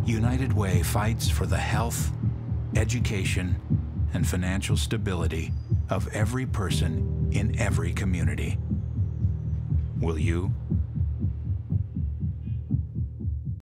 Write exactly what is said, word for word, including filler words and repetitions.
United Way fights for the health, education, and financial stability of every person in every community. Will you?